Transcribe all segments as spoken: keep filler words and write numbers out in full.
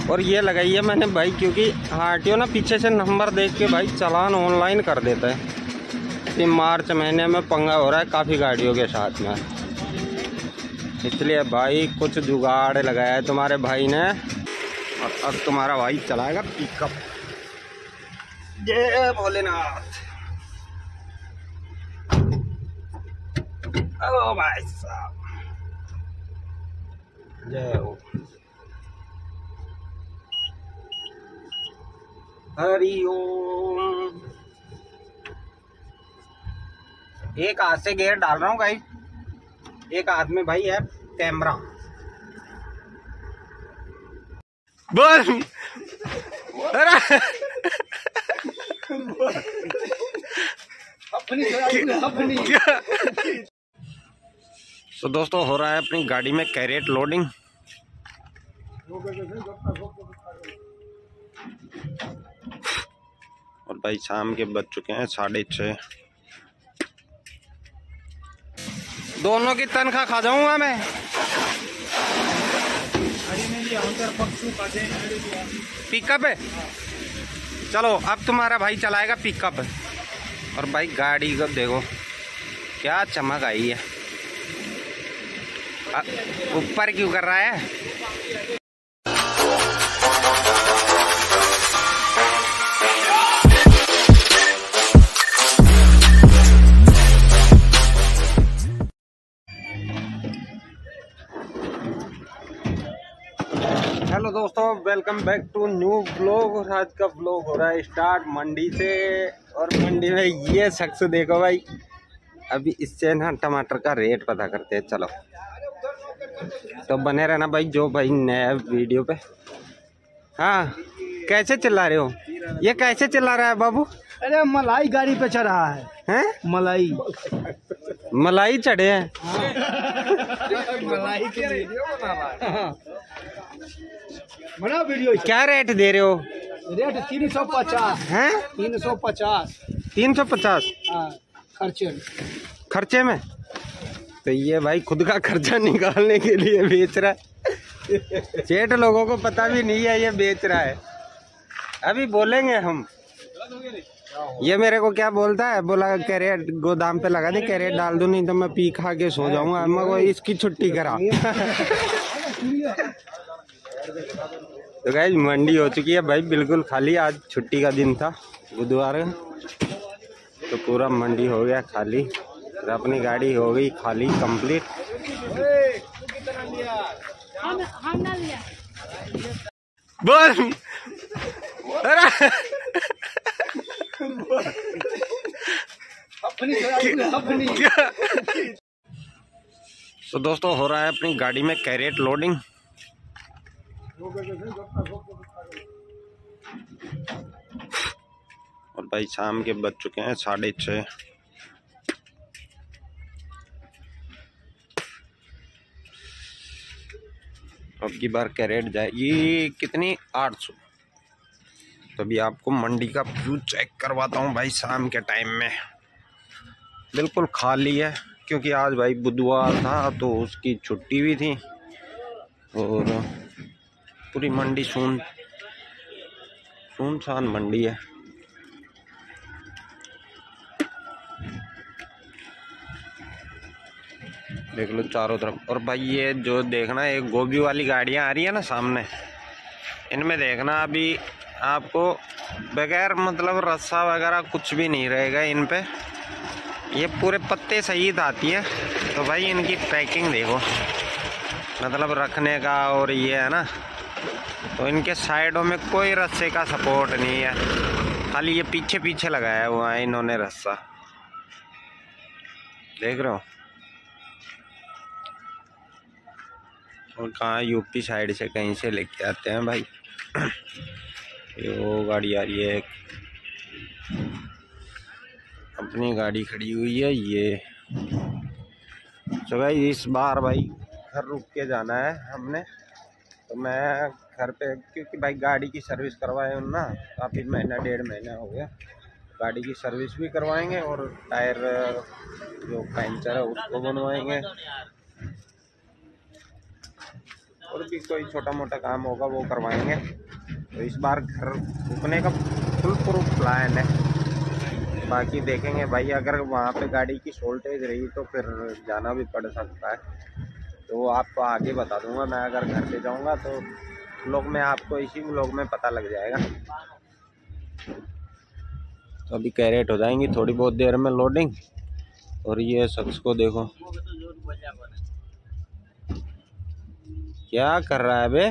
और ये लगाई है मैंने भाई, क्योंकि आरटीओ ना पीछे से नंबर देख के भाई चालान ऑनलाइन कर देता है। कि मार्च महीने में पंगा हो रहा है काफ़ी गाड़ियों के साथ में, इसलिए भाई कुछ जुगाड़ लगाया है तुम्हारे भाई ने। और अब तुम्हारा भाई चलाएगा पिकअप। जय भोलेनाथ। ओ भाई साहब जय हो। हरि ओम। एक हाथ से गेयर डाल रहा हूँ भाई, एक हाथ में भाई है कैमरा। बोल अरे अपनी अपनी। तो दोस्तों हो रहा है अपनी गाड़ी में कैरेट लोडिंग। और भाई शाम के बज चुके हैं साढ़े छः। दोनों की तनख्वाह खा जाऊंगा मैं। पिकअप है, चलो अब तुम्हारा भाई चलाएगा पिकअप। और भाई गाड़ी को देखो क्या चमक आई है। ऊपर क्यों कर रहा है? हेलो दोस्तों, welcome back to new vlog. और आज का व्लॉग हो रहा है स्टार्ट मंडी से। और मंडी में ये शख्स देखो भाई, अभी इससे ना टमाटर का रेट पता करते हैं। चलो तो बने रहना भाई जो भाई नया वीडियो पे। हाँ कैसे चिल्ला रहे हो? ये कैसे चिल्ला रहा है बाबू? अरे मलाई गाड़ी पे चढ़ा है। हैं? मलाई मलाई चढ़े हैं। मलाई के वीडियो बना रहा है। बना वीडियो। क्या रेट दे रहे हो? रेट तीन सौ पचास है। तीन सौ पचास तीन सौ पचास खर्चे खर्चे में। तो ये भाई खुद का खर्चा निकालने के लिए बेच रहा है। सेठ लोगों को पता भी नहीं है ये बेच रहा है। अभी बोलेंगे हम। ये मेरे को क्या बोलता है, बोला कैरेट गोदाम पे लगा दे, कैरेट डाल दूं नहीं तो मैं पी खा के सो जाऊंगा। मैं को इसकी छुट्टी करा। तो गाइस मंडी हो चुकी है भाई बिल्कुल खाली। आज छुट्टी का दिन था बुधवार, तो पूरा मंडी हो गया खाली। और अपनी गाड़ी हो गई खाली कंप्लीट। बोल अरे अपनी अपनी। तो दोस्तों हो रहा है अपनी गाड़ी में कैरेट लोडिंग। और भाई शाम के बज चुके हैं साढ़े छः। अब की बार कैरेट जाएगी कितनी? आठ सौ। तभी आपको मंडी का व्यू चेक करवाता हूँ भाई। शाम के टाइम में बिल्कुल खाली है, क्योंकि आज भाई बुधवार था तो उसकी छुट्टी भी थी। और पूरी मंडी सुन सुनसान मंडी है। देख लो चारों तरफ। और भाई ये जो देखना, एक गोभी वाली गाड़ियाँ आ रही है ना सामने, इनमें देखना अभी आपको बगैर मतलब रस्सा वगैरह कुछ भी नहीं रहेगा इन पे। ये पूरे पत्ते सहित आती है। तो भाई इनकी पैकिंग देखो, मतलब रखने का। और ये है ना, तो इनके साइडों में कोई रस्से का सपोर्ट नहीं है, खाली ये पीछे पीछे लगाया हुआ है इन्होंने रस्सा। देख रहे हो? और कहाँ यूपी साइड से कहीं से लेके आते हैं भाई। ये वो गाड़ी आ रही है एक, अपनी गाड़ी खड़ी हुई है ये। तो भाई इस बार भाई घर रुक के जाना है हमने। तो मैं घर पे, क्योंकि भाई गाड़ी की सर्विस करवाए ना काफ़ी महीना डेढ़ महीना हो गया। गाड़ी की सर्विस भी करवाएंगे और टायर जो पंचर है उसको बनवाएंगे। और भी कोई छोटा मोटा काम होगा वो करवाएंगे। तो इस बार घर रुकने का फुल प्रूफ प्लान है। बाकी देखेंगे भाई, अगर वहाँ पे गाड़ी की शॉर्टेज रही तो फिर जाना भी पड़ सकता है। तो आपको आगे बता दूंगा मैं, अगर घर पे जाऊँगा तो व्लॉग में आपको इसी व्लॉग में पता लग जाएगा। तो अभी कैरेट हो जाएंगी थोड़ी बहुत देर में लोडिंग। और ये शख्स को देखो क्या कर रहा है बे।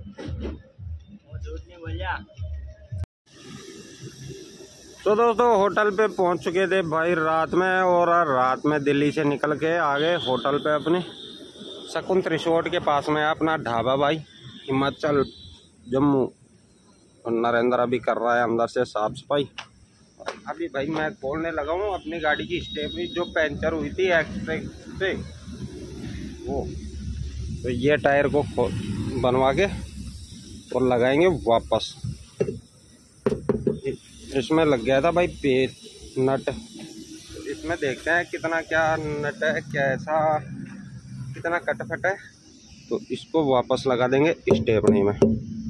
तो दोस्तों होटल पे पहुंच चुके थे भाई रात में, और रात में दिल्ली से निकल के आ गए होटल पे अपने शकुंत रिसोर्ट के पास में अपना ढाबा भाई, हिमाचल जम्मू। और नरेंद्र अभी कर रहा है अंदर से साफ सफाई। अभी भाई मैं खोलने लगा हूँ अपनी गाड़ी की स्टेपनी जो पंचर हुई थी एक्सप्रेस से वो। तो ये टायर को बनवा के और लगाएंगे वापस। इसमें लग गया था भाई पेच नट, इसमें देखते हैं कितना क्या नट है, कैसा कितना कट फट है। तो इसको वापस लगा देंगे स्टेपनी में,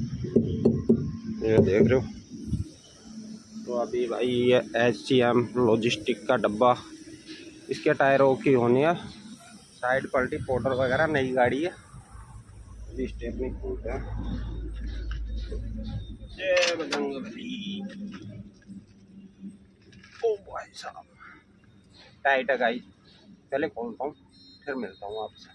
ये देख रहे हो। तो अभी भाई ये एच सी एम लॉजिस्टिक का डब्बा, इसके टायरों की होनी है साइड पलटी पाउडर वगैरह, नई गाड़ी है। अभी स्टेपनी खोलते हैं। जय बजरंगबली। ओ भाई साहब टाइट है गाइस, पहले खोलता हूँ फिर मिलता हूँ आपसे।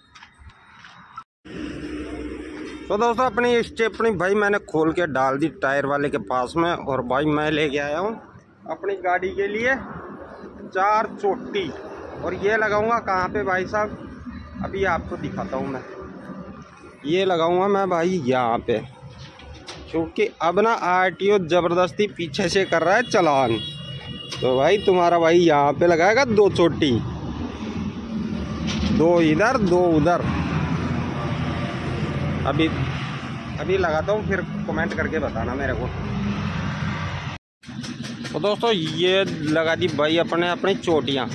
तो दोस्तों अपनी स्टेपनी भाई मैंने खोल के डाल दी टायर वाले के पास में। और भाई मैं लेके आया हूँ अपनी गाड़ी के लिए चार चोटी। और ये लगाऊंगा कहाँ पे भाई साहब, अभी आपको दिखाता हूँ मैं। ये लगाऊंगा मैं भाई यहाँ पे, क्योंकि अब ना आर टी ओ ज़बरदस्ती पीछे से कर रहा है चालान। तो भाई तुम्हारा भाई यहाँ पे लगाएगा दो चोटी, दो इधर दो उधर। अभी अभी लगाता हूँ फिर कमेंट करके बताना मेरे को। तो दोस्तों ये लगा दी भाई अपने अपनी चोटियाँ।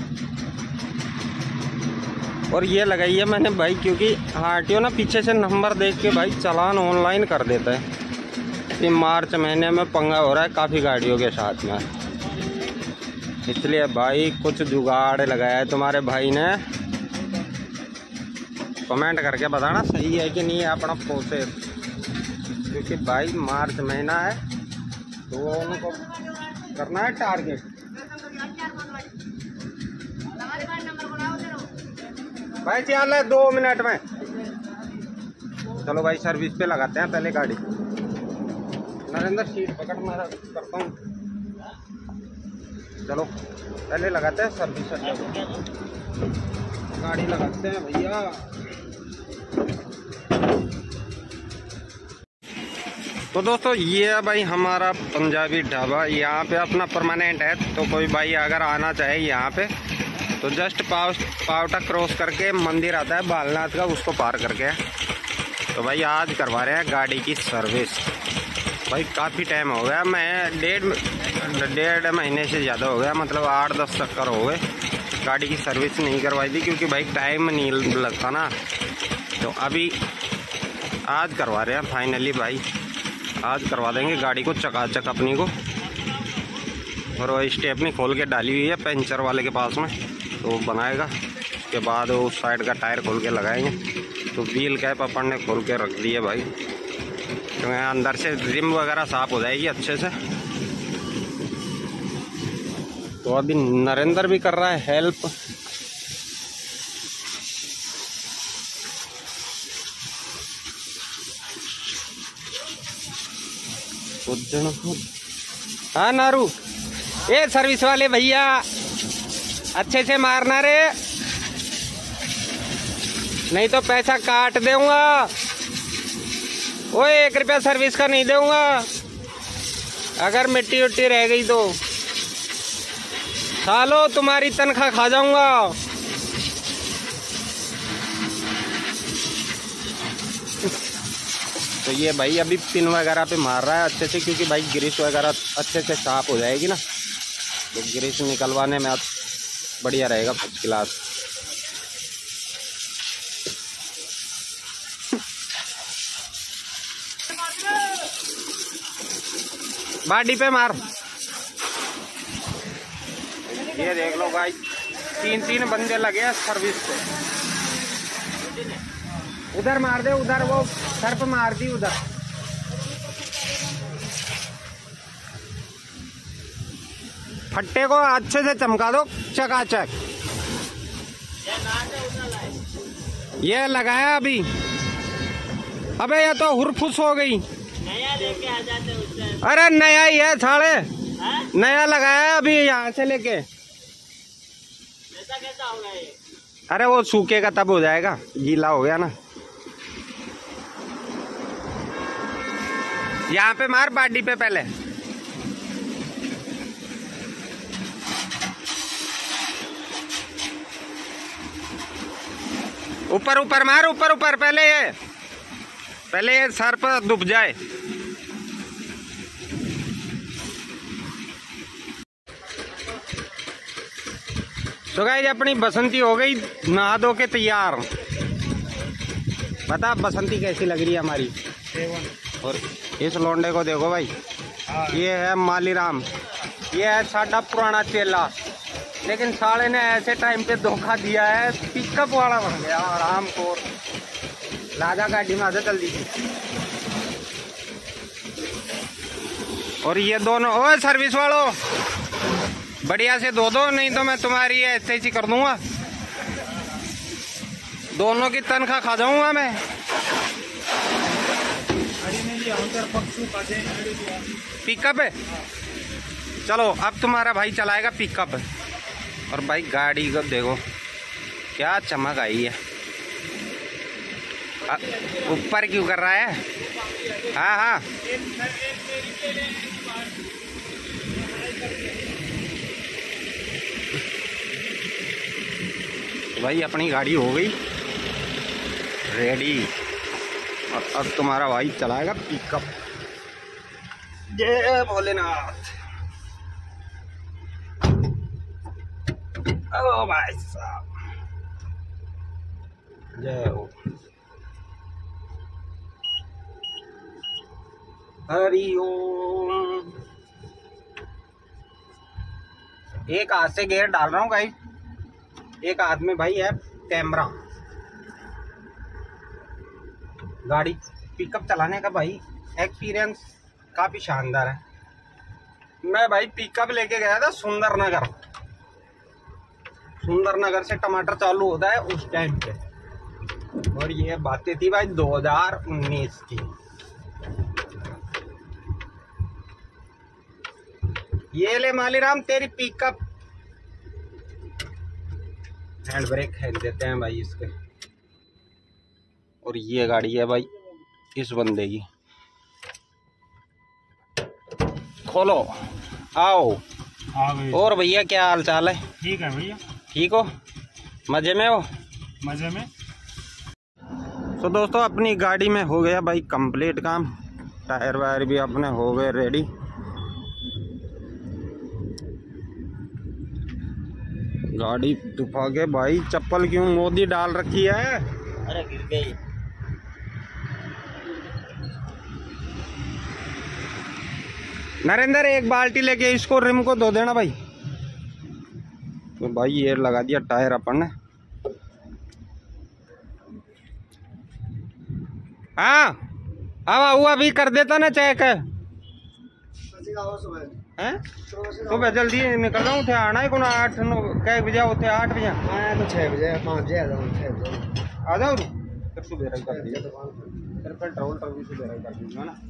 और ये लगाई है मैंने भाई क्योंकि आरटीओ ना पीछे से नंबर देख के भाई चालान ऑनलाइन कर देता है। कि मार्च महीने में पंगा हो रहा है काफ़ी गाड़ियों के साथ में, इसलिए भाई कुछ जुगाड़ लगाया है तुम्हारे भाई ने। कमेंट करके बताना सही है कि नहीं है अपना प्रोसेस, क्योंकि भाई मार्च महीना है तो उनको करना है टारगेट। भाई चल है दो मिनट में। चलो भाई सर्विस पे लगाते हैं पहले गाड़ी। नरेंद्र सीट पकड़ मैं करता हूँ। चलो पहले लगाते हैं सर्विस, गाड़ी लगाते हैं भैया। तो दोस्तों ये है भाई हमारा पंजाबी ढाबा, यहाँ पे अपना परमानेंट है। तो कोई भाई अगर आना चाहे यहाँ पे तो जस्ट पाव पावटा क्रॉस करके मंदिर आता है बालनाथ का, उसको पार करके। तो भाई आज करवा रहे हैं गाड़ी की सर्विस। भाई काफ़ी टाइम हो गया, मैं डेढ़ डेढ़ महीने से ज़्यादा हो गया, मतलब आठ दस चक्कर हो गए गाड़ी की सर्विस नहीं करवाई थी, क्योंकि भाई टाइम नहीं लगता ना। तो अभी आज करवा रहे हैं फाइनली भाई, आज करवा देंगे गाड़ी को चकाचक अपनी को। और वो स्टेपनी खोल के डाली हुई है पंचर वाले के पास में, तो बनाएगा। उसके बाद वो उस साइड का टायर खोल के लगाएंगे। तो व्हील कैप अपन ने खोल के रख दी है भाई, तो अंदर से रिम वगैरह साफ हो जाएगी अच्छे से। तो अभी नरेंद्र भी कर रहा है हेल्प। हाँ नारू, ए सर्विस वाले भैया अच्छे से मारना रे, नहीं तो पैसा काट दूंगा। ओए एक रुपया सर्विस का नहीं दूंगा, अगर मिट्टी उट्टी रह गई तो सालो तुम्हारी तनख्वाह खा जाऊंगा। तो ये भाई अभी पिन वगैरह पे मार रहा है अच्छे से, क्योंकि भाई ग्रीस वगैरह अच्छे से साफ हो जाएगी ना, तो ग्रीस निकलवाने में बढ़िया रहेगा फर्स्ट क्लास। बाडी पे मार। ये देख लो भाई, तीन तीन बंदे लगे हैं सर्विस पे। उधर मार दे, उधर वो सर पे मार दी उधर। फट्टे को अच्छे से चमका दो चकाचक। ये लगाया अभी। अबे ये तो हुरफुस हो गई। नया लेके आ जाते उससे। अरे नया ही है साले, नया लगाया अभी यहाँ से लेके। ऐसा कैसा होगा ये? अरे वो सूखेगा तब हो जाएगा, गीला हो गया ना। यहाँ पे मार बाडी पे पहले। ऊपर ऊपर मार, ऊपर ऊपर पहले ये पहले ये सर पर डूब जाए। तो गाइस अपनी बसंती हो गई नहा धो के तैयार। बता बसंती कैसी लग रही है हमारी। और इस लोंडे को देखो भाई, ये है मालीराम, ये है साडा पुराना चेला, लेकिन साले ने ऐसे टाइम पे धोखा दिया है, पिकअप वाला बन गया आराम को। लाजा गाड़ी में आजा जल्दी से। और ये दोनों, ओ सर्विस वालों बढ़िया से धो दो, नहीं तो मैं तुम्हारी ऐसे ही कर दूंगा। दोनों की तनख्वाह खा जाऊंगा मैं। पिकअप है, चलो अब तुम्हारा भाई चलाएगा पिकअप। और भाई गाड़ी को देखो क्या चमक आई है। ऊपर क्यों कर रहा है? हाँ हाँ भाई अपनी गाड़ी हो गई रेडी। और अब तुम्हारा भाई चलाएगा पिकअप। जय भोलेनाथ। ओ भाई साहब जय हो। हरि ओम। एक हाथ से गियर डाल रहा हूँ गाइस, एक हाथ में भाई है कैमरा। गाड़ी पिकअप चलाने का भाई एक्सपीरियंस काफी शानदार है। मैं भाई पिकअप लेके गया था सुंदरनगर। सुंदरनगर से टमाटर चालू होता है उस टाइम पे, और ये बातें थी भाई दो हज़ार उन्नीस की। ये ले मालीराम तेरी पिकअप। हैंड ब्रेक है देते हैं भाई इसके। और ये गाड़ी है भाई इस बंदे की। खोलो आओ। और भैया क्या हाल चाल है? ठीक है भैया। ठीक हो? मजे में हो? मजे में। तो दोस्तों अपनी गाड़ी में हो गया भाई कंप्लीट काम। टायर वायर भी अपने हो गए रेडी। गाड़ी दुफा के भाई चप्पल क्यों मोदी डाल रखी है? अरे गिर गई। नरेंद्र एक बाल्टी लेके इसको रिम को धो देना भाई। तो भाई ये लगा दिया टायर अपन ने। हाँ अब हुआ भी कर देता ना चेक है। सुबह जल्दी निकल रहा हूँ थे आना है को आठ नौ कै बजे होते आठ बजे आया तो छः बजे पाँच बजे आ जाओ आ जाओ फिर सुबह कर दीजिए फिर पेट्रोल भी सुबह कर दीजिए ना।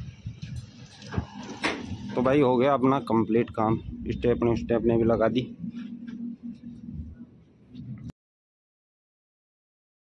तो भाई हो गया अपना कंप्लीट काम। स्टेपनी स्टेपनी भी लगा दी।